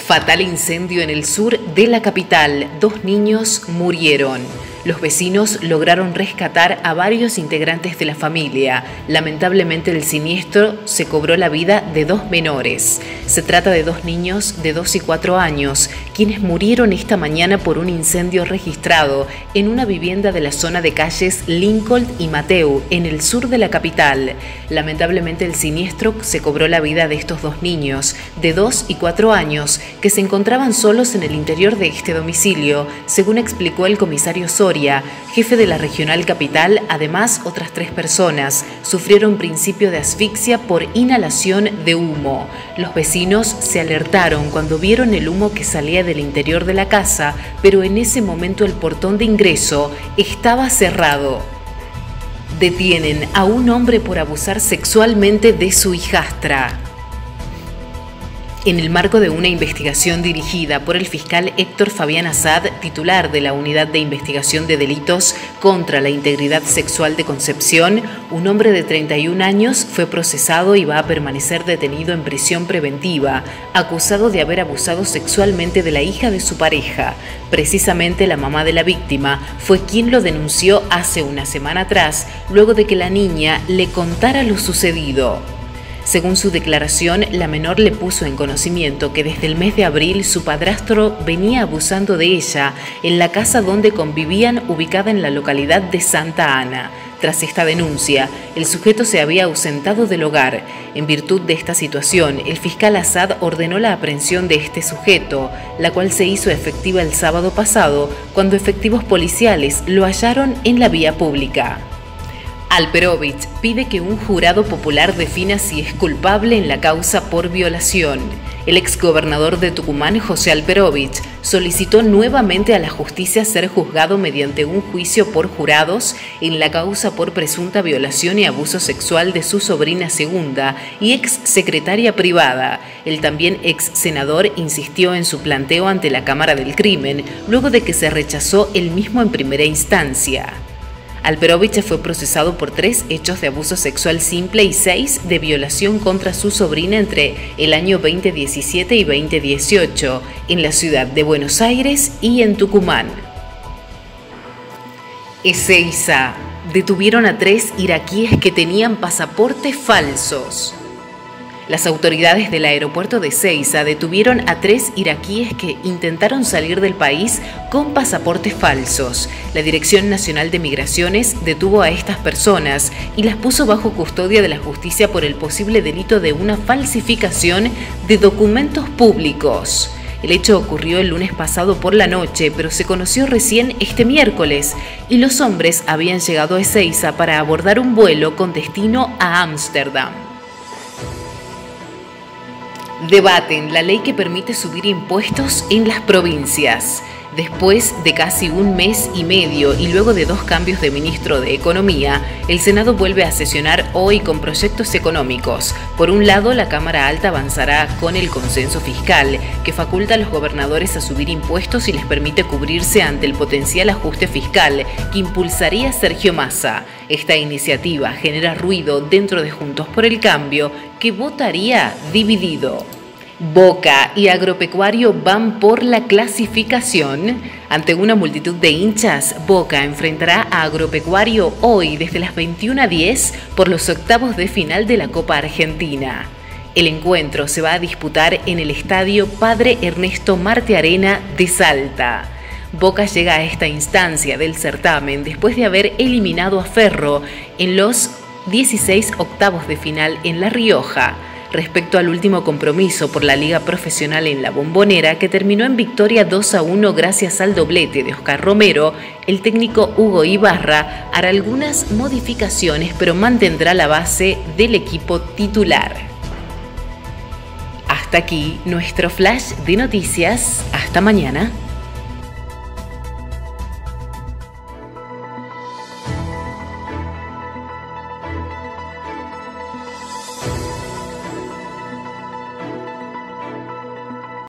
Fatal incendio en el sur de la capital. 2 niños murieron. Los vecinos lograron rescatar a varios integrantes de la familia. Lamentablemente el siniestro se cobró la vida de 2 menores. Se trata de 2 niños de 2 y 4 años, quienes murieron esta mañana por un incendio registrado en una vivienda de la zona de calles Lincoln y Mateu, en el sur de la capital. Lamentablemente el siniestro se cobró la vida de estos 2 niños de 2 y 4 años que se encontraban solos en el interior de este domicilio, según explicó el comisario Soria, jefe de la regional capital. Además, otras 3 personas sufrieron principio de asfixia por inhalación de humo. Los vecinos se alertaron cuando vieron el humo que salía del interior de la casa, pero en ese momento el portón de ingreso estaba cerrado. Detienen a un hombre por abusar sexualmente de su hijastra. En el marco de una investigación dirigida por el fiscal Héctor Fabián Assad, titular de la Unidad de Investigación de Delitos contra la Integridad Sexual de Concepción, un hombre de 31 años fue procesado y va a permanecer detenido en prisión preventiva, acusado de haber abusado sexualmente de la hija de su pareja. Precisamente la mamá de la víctima fue quien lo denunció hace una semana atrás, luego de que la niña le contara lo sucedido. Según su declaración, la menor le puso en conocimiento que desde el mes de abril su padrastro venía abusando de ella en la casa donde convivían, ubicada en la localidad de Santa Ana. Tras esta denuncia, el sujeto se había ausentado del hogar. En virtud de esta situación, el fiscal Assad ordenó la aprehensión de este sujeto, la cual se hizo efectiva el sábado pasado, cuando efectivos policiales lo hallaron en la vía pública. Alperovich pide que un jurado popular defina si es culpable en la causa por violación. El exgobernador de Tucumán, José Alperovich, solicitó nuevamente a la justicia ser juzgado mediante un juicio por jurados en la causa por presunta violación y abuso sexual de su sobrina segunda y ex secretaria privada. El también ex senador insistió en su planteo ante la Cámara del Crimen, luego de que se rechazó el mismo en primera instancia. Alperovich fue procesado por 3 hechos de abuso sexual simple y 6 de violación contra su sobrina entre el año 2017 y 2018 en la ciudad de Buenos Aires y en Tucumán. Ezeiza. Detuvieron a 3 iraquíes que tenían pasaportes falsos. Las autoridades del aeropuerto de Ezeiza detuvieron a 3 iraquíes que intentaron salir del país con pasaportes falsos. La Dirección Nacional de Migraciones detuvo a estas personas y las puso bajo custodia de la justicia por el posible delito de una falsificación de documentos públicos. El hecho ocurrió el lunes pasado por la noche, pero se conoció recién este miércoles, y los hombres habían llegado a Ezeiza para abordar un vuelo con destino a Ámsterdam. Debaten la ley que permite subir impuestos en las provincias. Después de casi un mes y medio y luego de 2 cambios de ministro de Economía, el Senado vuelve a sesionar hoy con proyectos económicos. Por un lado, la Cámara Alta avanzará con el consenso fiscal, que faculta a los gobernadores a subir impuestos y les permite cubrirse ante el potencial ajuste fiscal que impulsaría Sergio Massa. Esta iniciativa genera ruido dentro de Juntos por el Cambio, que votaría dividido. Boca y Agropecuario van por la clasificación. Ante una multitud de hinchas, Boca enfrentará a Agropecuario hoy desde las 21:10 por los octavos de final de la Copa Argentina. El encuentro se va a disputar en el estadio Padre Ernesto Martiarena de Salta. Boca llega a esta instancia del certamen después de haber eliminado a Ferro en los 16 octavos de final en La Rioja. Respecto al último compromiso por la Liga Profesional en La Bombonera, que terminó en victoria 2-1 gracias al doblete de Oscar Romero, el técnico Hugo Ibarra hará algunas modificaciones, pero mantendrá la base del equipo titular. Hasta aquí nuestro flash de noticias. Hasta mañana.